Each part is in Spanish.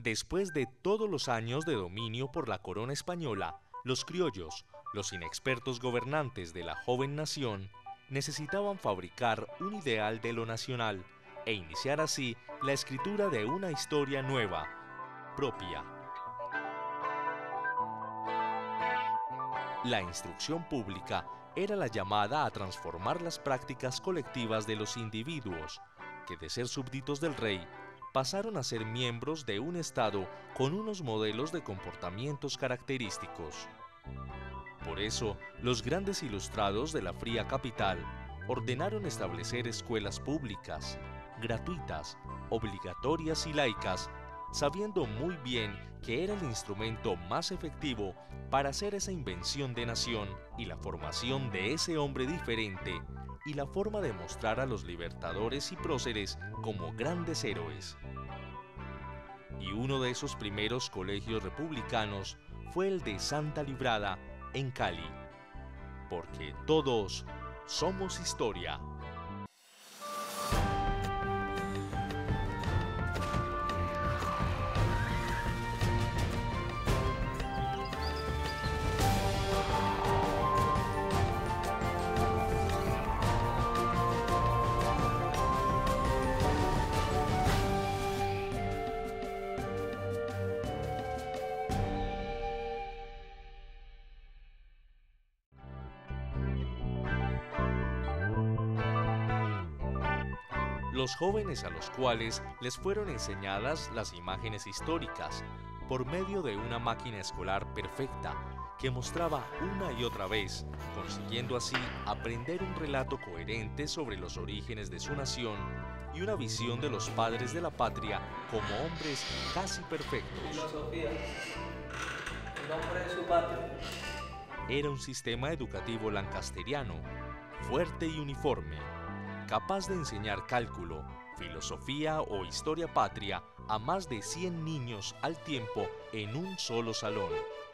Después de todos los años de dominio por la corona española, los criollos, los inexpertos gobernantes de la joven nación, necesitaban fabricar un ideal de lo nacional e iniciar así la escritura de una historia nueva, propia. La instrucción pública era la llamada a transformar las prácticas colectivas de los individuos, que de ser súbditos del rey, pasaron a ser miembros de un Estado con unos modelos de comportamientos característicos. Por eso, los grandes ilustrados de la fría capital ordenaron establecer escuelas públicas, gratuitas, obligatorias y laicas, sabiendo muy bien que era el instrumento más efectivo para hacer esa invención de nación y la formación de ese hombre diferente y la forma de mostrar a los libertadores y próceres como grandes héroes. Y uno de esos primeros colegios republicanos fue el de Santa Librada, en Cali, porque todos somos historia. Los jóvenes a los cuales les fueron enseñadas las imágenes históricas por medio de una máquina escolar perfecta que mostraba una y otra vez, consiguiendo así aprender un relato coherente sobre los orígenes de su nación y una visión de los padres de la patria como hombres casi perfectos. Filosofía, el nombre de su patria. Era un sistema educativo lancasteriano, fuerte y uniforme, capaz de enseñar cálculo, filosofía o historia patria a más de 100 niños al tiempo en un solo salón.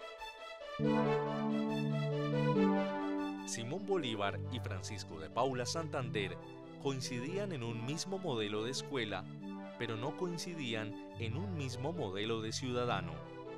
Simón Bolívar y Francisco de Paula Santander coincidían en un mismo modelo de escuela, pero no coincidían en un mismo modelo de ciudadano.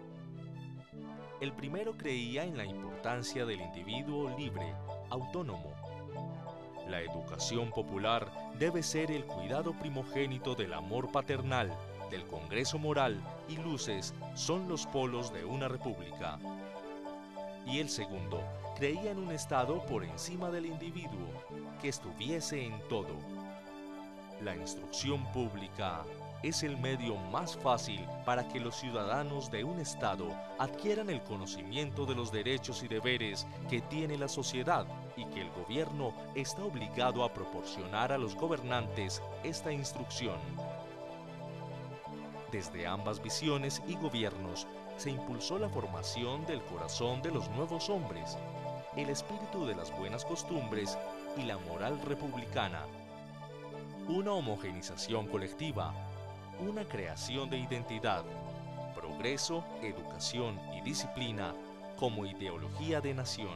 El primero creía en la importancia del individuo libre, autónomo. La educación popular debe ser el cuidado primogénito del amor paternal, del Congreso moral y luces son los polos de una república. Y el segundo creía en un Estado por encima del individuo, que estuviese en todo. La instrucción pública es el medio más fácil para que los ciudadanos de un Estado adquieran el conocimiento de los derechos y deberes que tiene la sociedad y que el gobierno está obligado a proporcionar a los gobernantes esta instrucción. Desde ambas visiones y gobiernos se impulsó la formación del corazón de los nuevos hombres, el espíritu de las buenas costumbres y la moral republicana. Una homogenización colectiva, una creación de identidad, progreso, educación y disciplina como ideología de nación.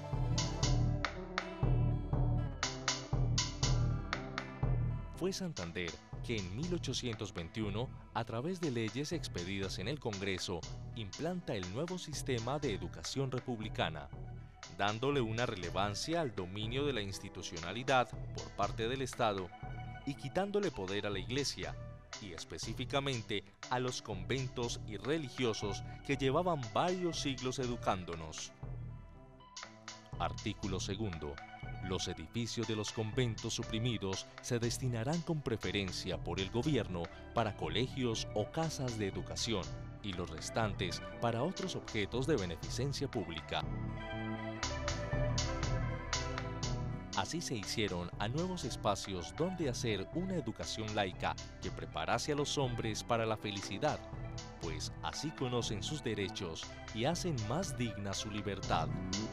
Fue Santander que en 1821, a través de leyes expedidas en el Congreso, implanta el nuevo sistema de educación republicana, dándole una relevancia al dominio de la institucionalidad por parte del Estado y quitándole poder a la Iglesia, y específicamente a los conventos y religiosos que llevaban varios siglos educándonos. Artículo 2. Los edificios de los conventos suprimidos se destinarán con preferencia por el gobierno para colegios o casas de educación y los restantes para otros objetos de beneficencia pública. Así se hicieron a nuevos espacios donde hacer una educación laica que preparase a los hombres para la felicidad, pues así conocen sus derechos y hacen más digna su libertad.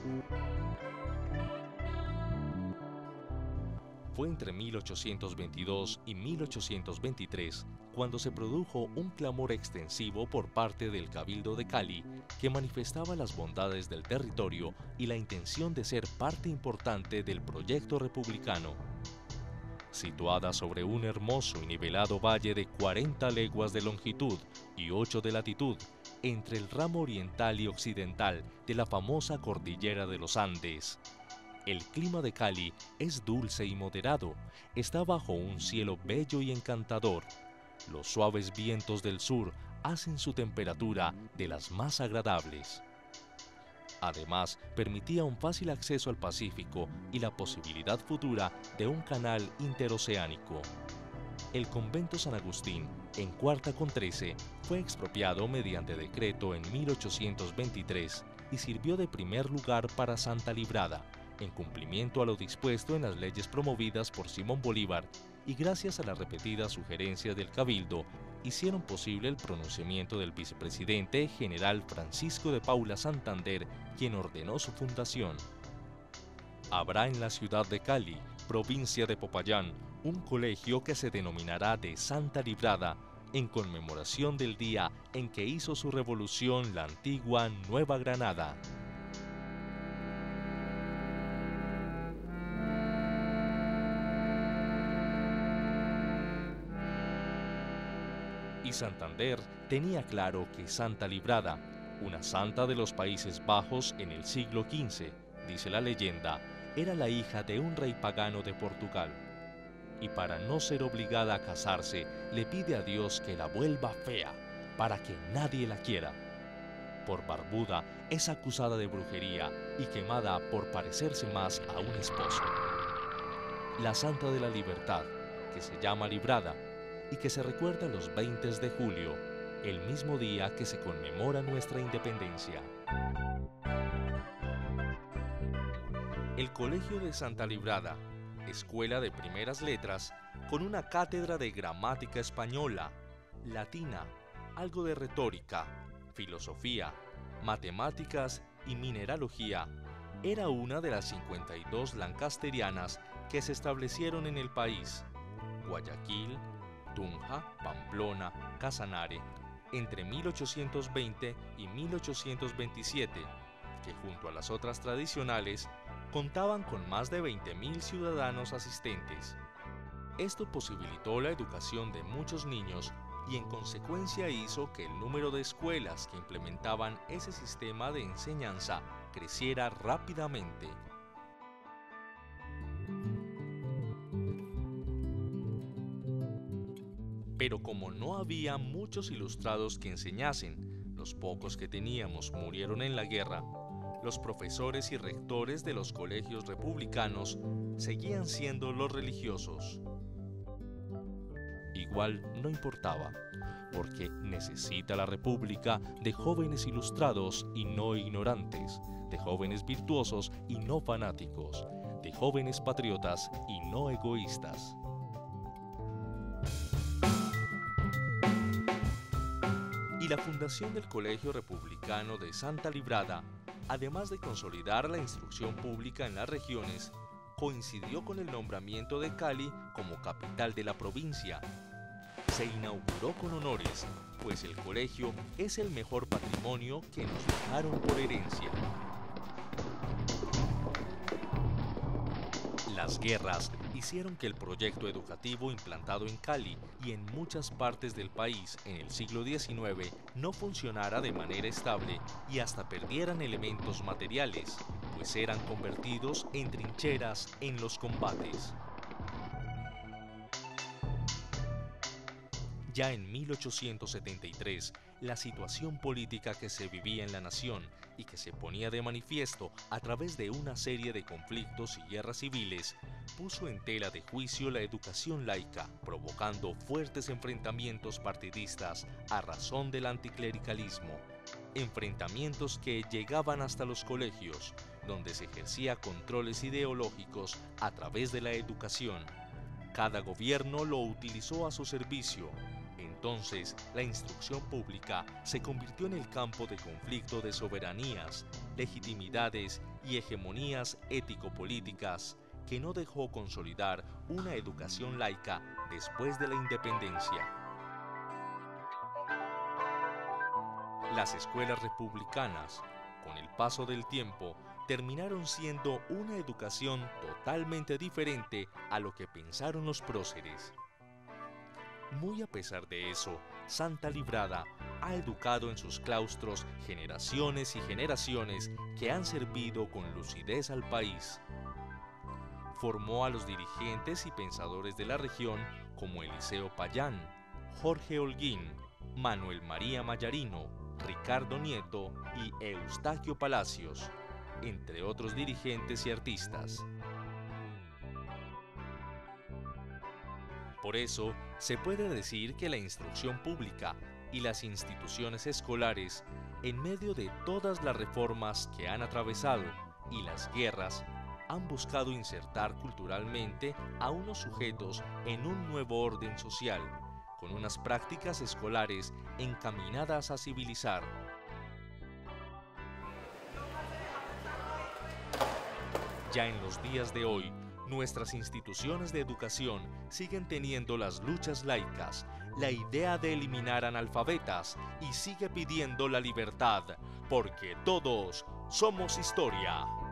Fue entre 1822 y 1823 cuando se produjo un clamor extensivo por parte del Cabildo de Cali que manifestaba las bondades del territorio y la intención de ser parte importante del proyecto republicano. situada sobre un hermoso y nivelado valle de 40 leguas de longitud y 8 de latitud, entre el ramo oriental y occidental de la famosa cordillera de los Andes. El clima de Cali es dulce y moderado, está bajo un cielo bello y encantador. Los suaves vientos del sur hacen su temperatura de las más agradables. Además, permitía un fácil acceso al Pacífico y la posibilidad futura de un canal interoceánico. El convento San Agustín, en Cuarta con 13, fue expropiado mediante decreto en 1823 y sirvió de primer lugar para Santa Librada, en cumplimiento a lo dispuesto en las leyes promovidas por Simón Bolívar y gracias a las repetidas sugerencias del Cabildo, hicieron posible el pronunciamiento del vicepresidente general Francisco de Paula Santander, quien ordenó su fundación. Habrá en la ciudad de Cali, provincia de Popayán, un colegio que se denominará de Santa Librada, en conmemoración del día en que hizo su revolución la antigua Nueva Granada. Y Santander tenía claro que Santa Librada, una santa de los Países Bajos en el siglo XV, dice la leyenda, era la hija de un rey pagano de Portugal. Y para no ser obligada a casarse, le pide a Dios que la vuelva fea, para que nadie la quiera. Por barbuda, es acusada de brujería y quemada por parecerse más a un esposo. La Santa de la Libertad, que se llama Librada, y que se recuerda los 20 de julio, el mismo día que se conmemora nuestra independencia. El Colegio de Santa Librada, escuela de primeras letras, con una cátedra de gramática española, latina, algo de retórica, filosofía, matemáticas y mineralogía, era una de las 52 lancasterianas que se establecieron en el país, Guayaquil, Tunja, Pamplona, Casanare, entre 1820 y 1827, que junto a las otras tradicionales, contaban con más de 20.000 ciudadanos asistentes. Esto posibilitó la educación de muchos niños y en consecuencia hizo que el número de escuelas que implementaban ese sistema de enseñanza creciera rápidamente. Pero como no había muchos ilustrados que enseñasen, los pocos que teníamos murieron en la guerra, los profesores y rectores de los colegios republicanos seguían siendo los religiosos. Igual no importaba, porque necesita la República de jóvenes ilustrados y no ignorantes, de jóvenes virtuosos y no fanáticos, de jóvenes patriotas y no egoístas. Y la fundación del Colegio Republicano de Santa Librada, además de consolidar la instrucción pública en las regiones, coincidió con el nombramiento de Cali como capital de la provincia. Se inauguró con honores, pues el colegio es el mejor patrimonio que nos dejaron por herencia. Las guerras hicieron que el proyecto educativo implantado en Cali y en muchas partes del país en el siglo XIX no funcionara de manera estable y hasta perdieran elementos materiales, pues eran convertidos en trincheras en los combates. Ya en 1873, la situación política que se vivía en la nación y que se ponía de manifiesto a través de una serie de conflictos y guerras civiles, puso en tela de juicio la educación laica, provocando fuertes enfrentamientos partidistas a razón del anticlericalismo. Enfrentamientos que llegaban hasta los colegios, donde se ejercía controles ideológicos a través de la educación. Cada gobierno lo utilizó a su servicio. Entonces, la instrucción pública se convirtió en el campo de conflicto de soberanías, legitimidades y hegemonías ético-políticas que no dejó consolidar una educación laica después de la independencia. Las escuelas republicanas, con el paso del tiempo, terminaron siendo una educación totalmente diferente a lo que pensaron los próceres. Muy a pesar de eso, Santa Librada ha educado en sus claustros generaciones y generaciones que han servido con lucidez al país. Formó a los dirigentes y pensadores de la región como Eliseo Payán, Jorge Holguín, Manuel María Mayarino, Ricardo Nieto y Eustaquio Palacios, entre otros dirigentes y artistas. Por eso, se puede decir que la instrucción pública y las instituciones escolares, en medio de todas las reformas que han atravesado y las guerras, han buscado insertar culturalmente a unos sujetos en un nuevo orden social, con unas prácticas escolares encaminadas a civilizar. Ya en los días de hoy, nuestras instituciones de educación siguen teniendo las luchas laicas, la idea de eliminar analfabetas y sigue pidiendo la libertad, porque todos somos historia.